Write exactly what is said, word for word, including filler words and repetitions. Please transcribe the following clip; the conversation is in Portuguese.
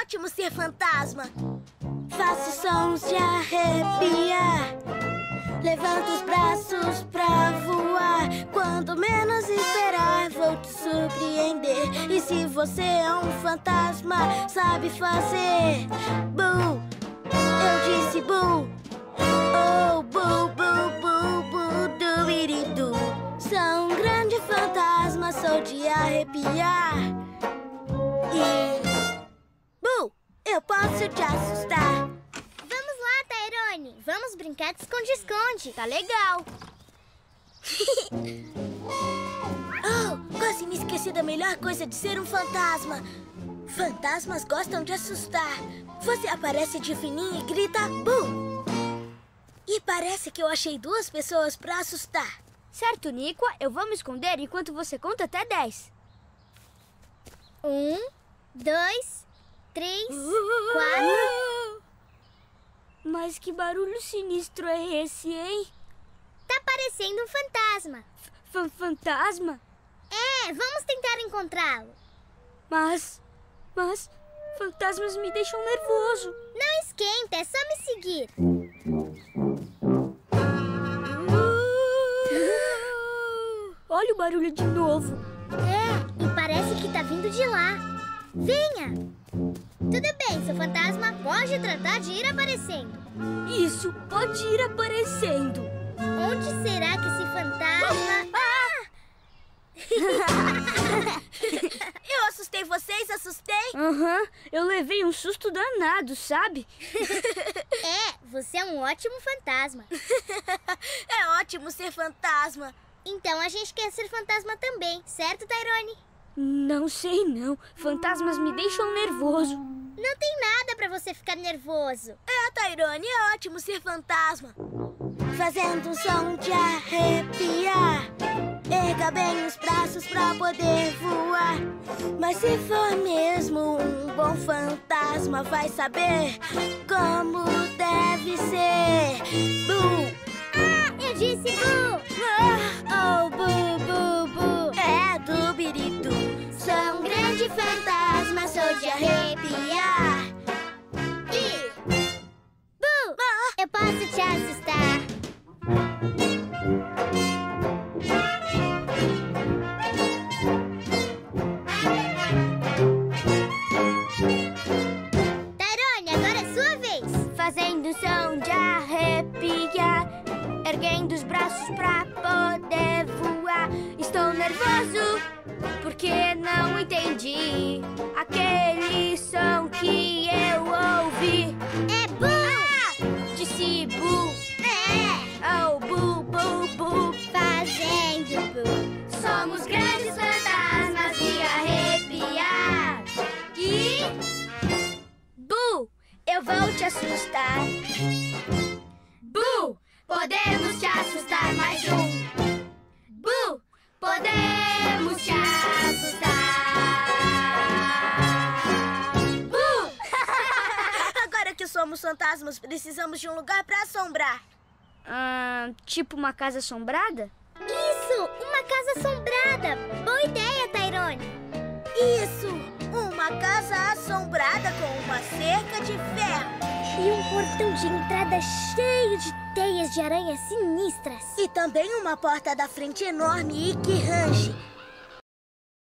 ótimo ser fantasma. Faço sons de arrepiar, levanto os braços pra voar. Quando menos esperar, vou te surpreender. E se você é um fantasma, sabe fazer bu, eu disse bu. Oh, bu, bu, bu, bu, du-biri-du. Sou um grande fantasma, sou de arrepiar. E... bu, eu posso te assustar. Vamos lá, Tairone. Vamos brincar de esconde-esconde. Tá legal. Oh, quase me esqueci da melhor coisa de ser um fantasma. Fantasmas gostam de assustar. Você aparece de fininho e grita bu. E parece que eu achei duas pessoas pra assustar. Certo, Nico, eu vou me esconder enquanto você conta até dez. Um, dois, três, quatro... Mas que barulho sinistro é esse, hein? Tá parecendo um fantasma. F fantasma? É, vamos tentar encontrá-lo. Mas... mas... fantasmas me deixam nervoso. Não esquenta, é só me seguir. Olha o barulho de novo. É, e parece que tá vindo de lá. Venha! Tudo bem, seu fantasma pode tratar de ir aparecendo. Isso, pode ir aparecendo. Onde será que esse fantasma... Ah! Eu assustei vocês, assustei? Aham, uhum, eu levei um susto danado, sabe? É, você é um ótimo fantasma. É ótimo ser fantasma. Então a gente quer ser fantasma também, certo, Tairone? Não sei não, fantasmas me deixam nervoso. Não tem nada pra você ficar nervoso. É, Tairone, é ótimo ser fantasma. Fazendo um som de arrepiar, erga bem os braços pra poder voar. Mas se for mesmo um bom fantasma, vai saber como deve ser. Bu! Ah, eu disse bu! Ah, oh, bu, bu, bu. É du-biri-du. Sou um grande fantasma, sou de arrepiar. E... bu! Ah. Eu posso te assustar. Tairone, agora é sua vez. Fazendo som de arrepiar, erguendo os braços pra poder voar. Estou nervoso porque não entendi aquele som que eu ouvi. É bu! Ah! Disse bu. É! Oh, bu, bu, bu. Fazendo bu. Somos grandes fantasmas de arrepiar. E... bu, eu vou te assustar. Bu, podemos te assustar mais um. Bu, podemos te assustar. Bu! Agora que somos fantasmas, precisamos de um lugar pra assombrar. Ah, tipo uma casa assombrada? Isso! Uma casa assombrada! Boa ideia, Tairone! Isso! Uma casa assombrada com uma cerca de ferro. E um portão de entrada cheio de teias de aranha sinistras. E também uma porta da frente enorme e que range.